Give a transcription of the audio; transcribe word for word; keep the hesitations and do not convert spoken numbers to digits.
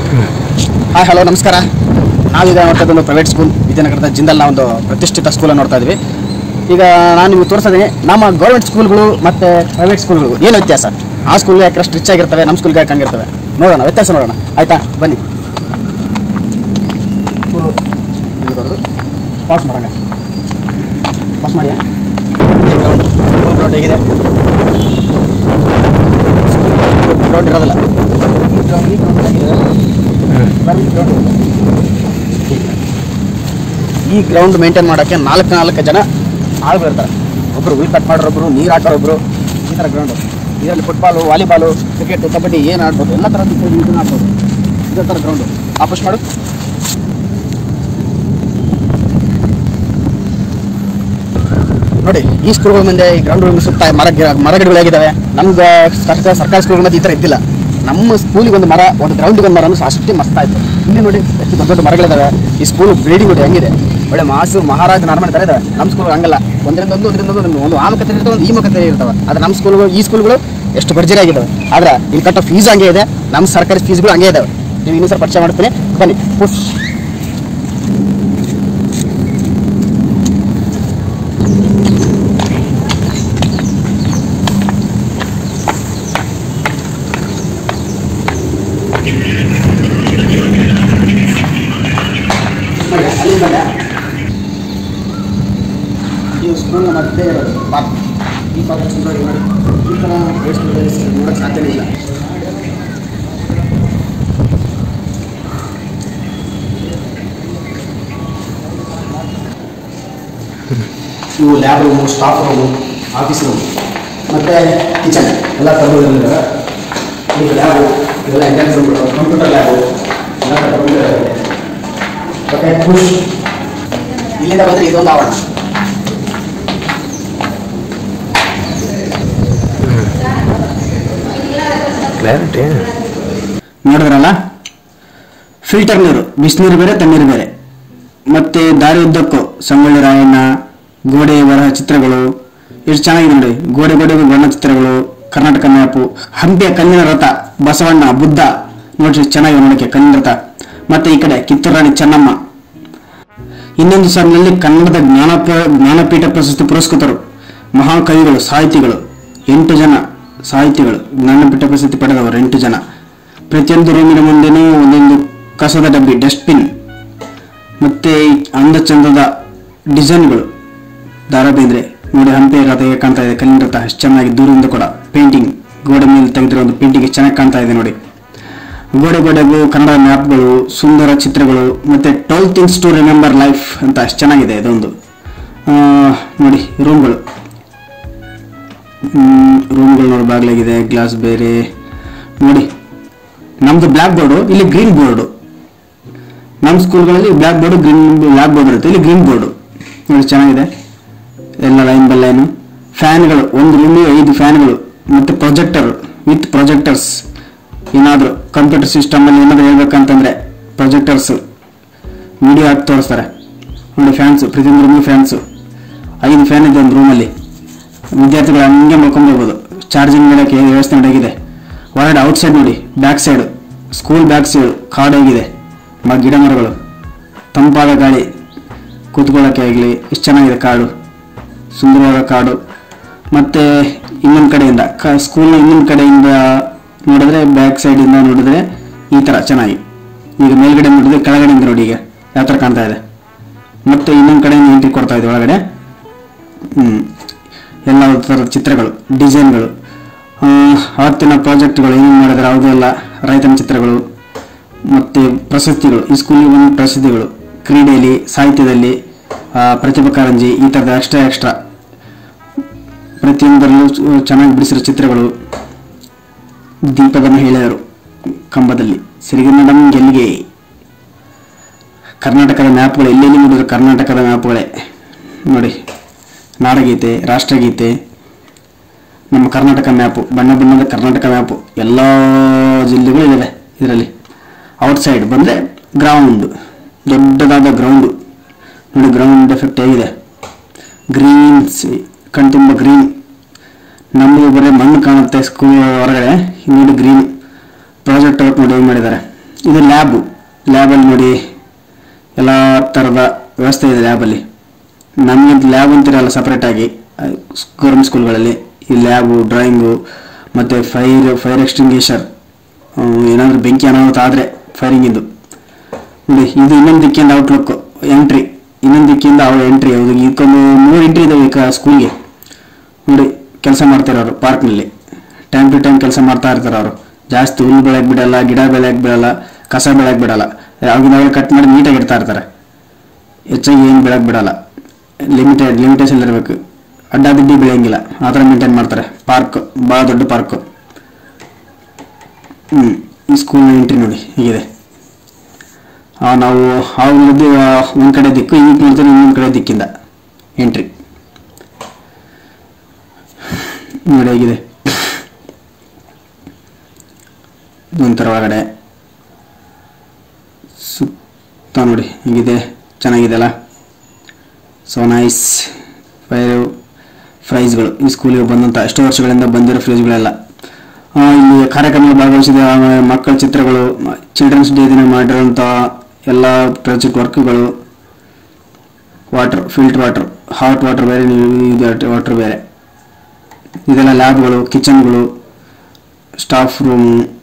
Hi hello ನಮಸ್ಕಾರ. ನಾವೀಗ ನೋಡ್ತಾ ಇದ್ದೊಂದು ಪ್ರೈವೇಟ್ ಸ್ಕೂಲ್, ವಿದ್ಯಾನಗರದ ಜಿಂದಲ್ನ ಒಂದು ಪ್ರತಿಷ್ಠಿತ ಸ್ಕೂಲನ್ನು ನೋಡ್ತಾ ಇದ್ವಿ. ಈಗ ನಾನು ನಿಮಗೆ ತೋರಿಸ್ತೀನಿ ನಮ್ಮ ಗೌರ್ಮೆಂಟ್ ಸ್ಕೂಲ್ಗಳು ಮತ್ತು ಪ್ರೈವೇಟ್ ಸ್ಕೂಲ್ಗಳು ಏನು ವ್ಯತ್ಯಾಸ. ಆ ಸ್ಕೂಲ್ಗೆ ಯಾಕೆ ಅಷ್ಟು ರಿಚ್ ಆಗಿರ್ತವೆ, ನಮ್ಮ ಸ್ಕೂಲ್ಗೆ ಯಾಕೆ ಹಂಗಿರ್ತವೆ ನೋಡೋಣ, ವ್ಯತ್ಯಾಸ ನೋಡೋಣ. ಆಯಿತಾ, ಬನ್ನಿ. ಪಾಸ್ ಮಾಡೋಣ, ಪಾಸ್ ಮಾಡಿ. ಗ್ರೌಂಡ್ ಹೇಗಿದೆ? ಗ್ರೌಂಡ್ ಇರೋದಿಲ್ಲ. ಈ ಗ್ರೌಂಡ್ ಮೇಂಟೈನ್ ಮಾಡೋಕ್ಕೆ ನಾಲ್ಕು ನಾಲ್ಕು ಜನ ಆಳುಗಳು ಇರ್ತಾರೆ. ಒಬ್ಬರು ವಿಲ್ ಕಟ್ ಮಾಡೋರೊಬ್ಬರು, ನೀರು ಹಾಕೋರೊಬ್ಬರು, ಈ ಥರ ಗ್ರೌಂಡು. ಇದರಲ್ಲಿ ಫುಟ್ಬಾಲು, ವಾಲಿಬಾಲು, ಕ್ರಿಕೆಟ್, ಕಬಡ್ಡಿ ಏನು ಆಡ್ಬೋದು, ಎಲ್ಲ ಥರದ್ದು ಇದನ್ನು ಆಡ್ಬೋದು. ಇದೇ ಥರ ಗ್ರೌಂಡು. ವಾಪಸ್ ಮಾಡು. ನೋಡಿ, ಈ ಸ್ಕೂಲ್ಗಳ ಮುಂದೆ ಈ ಗ್ರೌಂಡ್ ಸುತ್ತ ಮರ ಮರ ಗಿಡಗಳಾಗಿದ್ದಾವೆ. ನಮ್ಗೆ ಸರ್ಕಾರಿ ಸ್ಕೂಲ್ಗಳ ಮಧ್ಯೆ ಈ ಥರ ಇದ್ದಿಲ್ಲ. ನಮ್ಮ ಸ್ಕೂಲಿಗೆ ಒಂದು ಮರ, ಒಂದು ಗ್ರೌಂಡಿಗೆ ಒಂದು ಮರ ಅನ್ನೋ ಅಷ್ಟೇ ಮಸ್ತ್ ಆಯಿತು. ಇಲ್ಲಿ ನೋಡಿ ಎಷ್ಟು ದೊಡ್ಡ ದೊಡ್ಡ ಮರಗಳಿದ್ದಾವೆ. ಈ ಸ್ಕೂಲ್ ಬಿಲ್ಡಿಂಗ್ ನೋಡಿ ಹೆಂಗಿದೆ, ಒಳ್ಳೆ ಮಾಸು ಮಹಾರಾಜ ನಾರ್ಮಲ್ ಥರ ಇದ್ದಾವೆ. ನಮ್ಮ ಸ್ಕೂಲ್ ಹಂಗಲ್ಲ, ಒಂದರಿಂದ ಒಂದು ಒಂದರಿಂದ ಒಂದು ಒಂದು ಆ ಮುಖತೆ ಇರ್ತವೆ, ಒಂದು ಈ ಮುಖತೆ ಇರ್ತವೆ. ಆದರೆ ನಮ್ಮ ಸ್ಕೂಲ್ಗಳು, ಈ ಸ್ಕೂಲ್ಗಳು ಎಷ್ಟು ಭರ್ಜರಿ ಆಗಿದ್ದಾವೆ. ಆದರೆ ಇಲ್ಲಿ ಕಟ್ಟೋ ಫೀಸ್ ಹಂಗೆ ಇದೆ, ನಮ್ಮ ಸರ್ಕಾರಿ ಫೀಸ್ಗಳು ಹಂಗೆ ಇದ್ದಾವೆ. ನೀವು ಇನ್ನೂ ಸರ್ ಪರಿಚಯ ಮಾಡ್ತೀನಿ, ಬನ್ನಿ. ಪುಷ್ ಈ ಸ್ಕೂಲ್ನ ಮತ್ತೆ ಪಾರ್ಕ್, ಈ ಪಾರ್ಕ್ ಸುಂದರವಾಗಿ ಮಾಡಿ. ಈ ಥರ ನೋಡೋಕ್ಕೆ ಸಾಧ್ಯನೇ ಇಲ್ಲ. ಇವು lab room, staff room, office room ಮತ್ತು ಕಿಚನ್ ಎಲ್ಲ ತರಬಹುದಿದ್ದಾವೆ. ಈಗ ಲ್ಯಾಬು ಇದೆಲ್ಲ ಎಂಟ್ರೆನ್ಸ್ ರೂಮ್ಗಳು, ಕಂಪ್ಯೂಟರ್ ಲ್ಯಾಬು ಎಲ್ಲ ಕಂಪ್ಯೂಟರ್ ಆಗಿದೆ. ಮತ್ತು ಪುಷ್ ಇಲ್ಲಿಂದ ಬಂದರೆ ಇದೊಂದು ಆವರಣ. ನೋಡಿದ್ರಲ್ಲ, ಫಿಲ್ಟರ್ ನೀರು, ಬಿಸಿನೀರು ಬೇರೆ, ತಣ್ಣೀರು ಬೇರೆ. ಮತ್ತು ದಾರಿ ಉದ್ದಕ್ಕೂ ಸಂಗೊಳ್ಳಿ ರಾಯಣ್ಣ, ಗೋಡೆ ಬರಹ ಚಿತ್ರಗಳು ಎಷ್ಟು ಚೆನ್ನಾಗಿದೆ ನೋಡಿ. ಗೋಡೆ ಗೋಡೆಗೂ ಬಣ್ಣ ಚಿತ್ರಗಳು, ಕರ್ನಾಟಕ ಮ್ಯಾಪು, ಹಂಪಿಯ ಕಲ್ಲಿನ ರಥ, ಬಸವಣ್ಣ, ಬುದ್ಧ ನೋಡಿ ಚೆನ್ನಾಗಿದೆ ನೋಡೋಕ್ಕೆ ಕಲ್ಲಿನ ರಥ. ಮತ್ತು ಈ ಕಡೆ ಕಿತ್ತೂರು ರಾಣಿ ಚೆನ್ನಮ್ಮ. ಇನ್ನೊಂದು ಸಾಲಿನಲ್ಲಿ ಕನ್ನಡದ ಜ್ಞಾನಪ ಜ್ಞಾನಪೀಠ ಪ್ರಶಸ್ತಿ ಪುರಸ್ಕೃತರು, ಮಹಾಕವಿಗಳು, ಸಾಹಿತಿಗಳು, ಎಂಟು ಜನ ಸಾಹಿತಿಗಳು ಜ್ಞಾನಪೀಠ ಪ್ರಶಸ್ತಿ ಪಡೆದವರು ಎಂಟು ಜನ. ಪ್ರತಿಯೊಂದು ರೂಮಿನ ಮುಂದೆನೂ ಒಂದೊಂದು ಕಸದ ಡಬ್ಬಿ, ಡಸ್ಟ್ಬಿನ್. ಮತ್ತು ಅಂದ ಚಂದದ ಡಿಸೈನ್ಗಳು, ದಾರಾಬೇಂದ್ರೆ ನೋಡಿ. ಹಂಪಿ ರಥ ಹೇಗೆ ಕಾಣ್ತಾ ಇದೆ, ಕಲ್ಲಿನ ರಥ ಎಷ್ಟು ಚೆನ್ನಾಗಿ ದೂರದಿಂದ ಕೂಡ ಪೇಂಟಿಂಗ್, ಗೋಡೆ ಮೇಲೆ ತೆಗೆದಿರೋ ಒಂದು ಪೇಂಟಿಂಗ್ ಚೆನ್ನಾಗಿ ಕಾಣ್ತಾ ಇದೆ ನೋಡಿ. ಗೋಡೆ ಗೋಡೆಗೂ ಕನ್ನಡ ಮ್ಯಾಪ್ಗಳು, ಸುಂದರ ಚಿತ್ರಗಳು, ಮತ್ತು twelve things to remember life ಅಂತ ಅಷ್ಟು ಚೆನ್ನಾಗಿದೆ ಇದೊಂದು. ನೋಡಿ ರೂಮ್ಗಳು, ರೂಮ್ಗಳು ನೋಡಿ, ಬಾಗಿಲಾಗಿದೆ, ಗ್ಲಾಸ್ ಬೇರೆ ನೋಡಿ. ನಮ್ಮದು ಬ್ಲ್ಯಾಕ್ ಬೋರ್ಡು, ಇಲ್ಲಿ ಗ್ರೀನ್ ಬೋರ್ಡು. ನಮ್ಮ ಸ್ಕೂಲ್ಗಳಲ್ಲಿ blackboard, green blackboard ಇರುತ್ತೆ, ಇಲ್ಲಿ ಗ್ರೀನ್ ಬೋರ್ಡು ನೋಡಿ ಚೆನ್ನಾಗಿದೆ. ಎಲ್ಲ ಲೈನ್ ಬೈ ಲೈನು. ಫ್ಯಾನ್ಗಳು, ಒಂದು ರೂಮಿಗೆ ಐದು ಫ್ಯಾನ್ಗಳು, ಮತ್ತು ಪ್ರೊಜೆಕ್ಟರ್ ವಿತ್ ಪ್ರೊಜೆಕ್ಟರ್ಸ್. ಏನಾದರೂ ಕಂಪ್ಯೂಟರ್ ಸಿಸ್ಟಮಲ್ಲಿ ಏನಾದರೂ ಹೇಳ್ಬೇಕಂತಂದರೆ ಪ್ರೊಜೆಕ್ಟರ್ಸು ವಿಡಿಯೋ ಹಾಕಿ ತೋರಿಸ್ತಾರೆ ನೋಡಿ. ಫ್ಯಾನ್ಸು, ಪ್ರತಿಯೊಂದು ರೂಮಿಗೆ ಫ್ಯಾನ್ಸು, ಐದು ಫ್ಯಾನ್ ಇದೆ ಒಂದು ರೂಮಲ್ಲಿ. ವಿದ್ಯಾರ್ಥಿಗಳು ಹಂಗೆ ಮಲ್ಕೊಂಡ್ಬೋದು. ಚಾರ್ಜಿಂಗ್ ಮಾಡೋಕ್ಕೆ ವ್ಯವಸ್ಥೆ ಮಾಡೋಗಿದೆ. ಹೊರಗಡೆ ಔಟ್ಸೈಡ್ ನೋಡಿ, back side, school back side ಕಾಡಾಗಿದೆ, ಮ ಗಿಡ ಮರಗಳು, ತಂಪಾದ ಗಾಳಿ, ಕೂತ್ಕೊಳ್ಳೋಕ್ಕೆ ಆಗಲಿ ಎಷ್ಟು ಚೆನ್ನಾಗಿದೆ ಕಾಡು, ಸುಂದರವಾದ ಕಾಡು. ಮತ್ತು ಇನ್ನೊಂದು ಕಡೆಯಿಂದ ಕ ಸ್ಕೂಲ್ನ ಇನ್ನೊಂದು ಕಡೆಯಿಂದ ನೋಡಿದ್ರೆ, ಬ್ಯಾಕ್ ಸೈಡಿಂದ ನೋಡಿದ್ರೆ ಈ ಥರ ಚೆನ್ನಾಗಿ. ಈಗ ಮೇಲ್ಗಡೆ ನೋಡಿದ್ರೆ ಕೆಳಗಡೆಯಿಂದ ನೋಡಿ ಈಗ ಯಾವ ಥರ ಕಾಣ್ತಾ ಇದೆ. ಮತ್ತು ಇನ್ನೊಂದು ಕಡೆಯಿಂದ ಎಂಟ್ರಿ ಕೊಡ್ತಾ ಇದೆ ಒಳಗಡೆ. ಹ್ಞೂ ಎಲ್ಲ ಥರದ ಚಿತ್ರಗಳು, ಡಿಸೈನ್ಗಳು, ಆವತ್ತಿನ ಪ್ರಾಜೆಕ್ಟ್ಗಳು ಏನೇನು ಮಾಡಿದ್ರೆ ಯಾವುದೆಲ್ಲ ರೈತನ ಚಿತ್ರಗಳು, ಮತ್ತು ಪ್ರಶಸ್ತಿಗಳು. ಈ ಸ್ಕೂಲಿಗೆ ಒಂದು ಪ್ರಶಸ್ತಿಗಳು, ಕ್ರೀಡೆಯಲ್ಲಿ, ಸಾಹಿತ್ಯದಲ್ಲಿ, ಪ್ರತಿಭಾ ಕಾರಂಜಿ, ಈ ಥರದ ಎಕ್ಸ್ಟ್ರಾ ಎಕ್ಸ್ಟ್ರಾ ಪ್ರತಿಯೊಂದರಲ್ಲೂ ಚೆನ್ನಾಗಿ ಬಿಡಿಸಿರೋ ಚಿತ್ರಗಳು. ದೀಪದ ಮಹಿಳೆಯರು ಕಂಬದಲ್ಲಿ, ಸಿರಿಗನ್ನಡಂ ಗೆಲ್ಲಿಗೆ. ಕರ್ನಾಟಕದ ಮ್ಯಾಪ್ಗಳು, ಎಲ್ಲೆಲ್ಲಿ ನೋಡಿದ್ರು ಕರ್ನಾಟಕದ ಮ್ಯಾಪ್ಗಳೇ ನೋಡಿ. ನಾಡಗೀತೆ, ರಾಷ್ಟ್ರಗೀತೆ, ನಮ್ಮ ಕರ್ನಾಟಕ ಮ್ಯಾಪು, ಬಣ್ಣ ಬಣ್ಣದ ಕರ್ನಾಟಕ ಮ್ಯಾಪು, ಎಲ್ಲ ಜಿಲ್ಲೆಗಳು ಇದ್ದಾವೆ ಇದರಲ್ಲಿ. ಔಟ್ಸೈಡ್ ಬಂದರೆ ಗ್ರೌಂಡ್, ದೊಡ್ಡದಾದ ಗ್ರೌಂಡು ನೋಡಿ. ಗ್ರೌಂಡ್ ಎಫೆಕ್ಟ್ ಹೇಗಿದೆ, ಗ್ರೀನ್ಸ್, ಕಣ್ತುಂಬ ಗ್ರೀನ್. ನಮಗೆ ಬರೀ ಮಣ್ಣು ಕಾಣುತ್ತೆ ಸ್ಕೂಲ್ ಹೊರಗಡೆ, ನೋಡಿ ಗ್ರೀನ್. ಪ್ರಾಜೆಕ್ಟ್ ಔಟ್ ನೋಡಿ ಹೇಗೆ ಮಾಡಿದ್ದಾರೆ, ಇದು ಲ್ಯಾಬು. ಲ್ಯಾಬಲ್ಲಿ ನೋಡಿ ಎಲ್ಲ ಥರದ ವ್ಯವಸ್ಥೆ ಇದೆ ಲ್ಯಾಬಲ್ಲಿ. ನಮಗಂತ ಲ್ಯಾಬ್ ಅಂತಿರಲ್ಲ ಸಪ್ರೇಟಾಗಿ ಗೌರ್ಮೆಂಟ್ ಸ್ಕೂಲ್ಗಳಲ್ಲಿ. ಈ ಲ್ಯಾಬು, ಡ್ರಾಯಿಂಗು ಮತ್ತು ಫೈರ್ ಫೈರ್ ಎಕ್ಸ್ಟಿಂಗ್ವಿಷರ್, ಏನಾದರೂ ಬೆಂಕಿ ಅನಾಹುತ ಆದರೆ ಫೈರಿಂಗಿಂದು ನೋಡಿ. ಇದು ಇನ್ನೊಂದು ದಿಕ್ಕಿಂದ ಔಟ್ಲುಕ್ ಎಂಟ್ರಿ, ಇನ್ನೊಂದು ದಿಕ್ಕಿಂದ ಅವ್ರ ಎಂಟ್ರಿ. ಹೌದು, ಇದಕ್ಕೊಂದು ಮೂರು ಎಂಟ್ರಿ ಇದಾವೆ ಈಗ ಸ್ಕೂಲ್ಗೆ ನೋಡಿ. ಕೆಲಸ ಮಾಡ್ತಿರೋರು ಪಾರ್ಕ್ನಲ್ಲಿ ಟೈಮ್ ಟು ಟೈಮ್ ಕೆಲಸ ಮಾಡ್ತಾ ಇರ್ತಾರೆ ಅವರು. ಜಾಸ್ತಿ ಹುಲ್ಲು ಬೆಳಗ್ಗೆ ಬಿಡಲ್ಲ, ಗಿಡ ಬೆಳಗ್ಗೆ ಬಿಡಲ್ಲ, ಕಸ ಬೆಳಗ್ಗೆ ಬಿಡಲ್ಲ. ಯಾವಾಗಿನಾಗಲೂ ಕಟ್ ಮಾಡಿ ನೀಟಾಗಿ ಇಡ್ತಾ ಇರ್ತಾರೆ. ಹೆಚ್ಚಾಗಿ ಏನು ಬೆಳಗ್ಗೆ ಬಿಡಲ್ಲ. ಲಿಮಿಟೆಡ್ ಲಿಮಿಟೇಷನ್ ಇರಬೇಕು. ಅಡ್ಡಾದಿಡ್ಡಿ ಬೆಳೆಯಂಗಿಲ್ಲ, ಆ ಥರ ಮೇಂಟೈನ್ ಮಾಡ್ತಾರೆ. ಪಾರ್ಕ್ ಭಾಳ ದೊಡ್ಡ ಪಾರ್ಕು. ಹ್ಞೂ ಈ ಸ್ಕೂಲ್ನ ಎಂಟ್ರಿ ನೋಡಿ ಹೀಗಿದೆ. ನಾವು ಅವ್ರದ್ದು ಒಂದು ಕಡೆ ದಿಕ್ಕು, ಈಗ ನೋಡ್ತಾರೆ ಇನ್ನೊಂದು ಕಡೆ ದಿಕ್ಕಿಂದ ಎಂಟ್ರಿ ನೋಡಿ ಹೇಗಿದೆ. ಒಂಥರ ಒಳಗಡೆ ಸುತ್ತ ನೋಡಿ ಹೇಗಿದೆ, ಚೆನ್ನಾಗಿದೆ ಅಲ್ಲ. So nice. ಫೈವ್ ಪ್ರೈಸ್ಗಳು ಈ ಸ್ಕೂಲಿಗೆ ಬಂದಂಥ ಎಷ್ಟೋ ವರ್ಷಗಳಿಂದ ಬಂದಿರೋ ಪ್ರೈಸ್ಗಳೆಲ್ಲ. ಇಲ್ಲಿ ಕಾರ್ಯಕ್ರಮ ಭಾಗವಹಿಸಿದ ಮಕ್ಕಳ ಚಿತ್ರಗಳು, ಚಿಲ್ಡ್ರನ್ಸ್ ಡೇ ದಿನ ಮಾಡಿರೋಂಥ ಎಲ್ಲ ಪ್ರಾಜೆಕ್ಟ್ ವರ್ಕ್ಗಳು, water filter water, hot water ಬೇರೆ, ಇದು ವಾಟರ್ ಬೇರೆ, ಇದೆಲ್ಲ ಲ್ಯಾಬ್ಗಳು, ಕಿಚನ್ಗಳು, ಸ್ಟಾಫ್ ರೂಮು,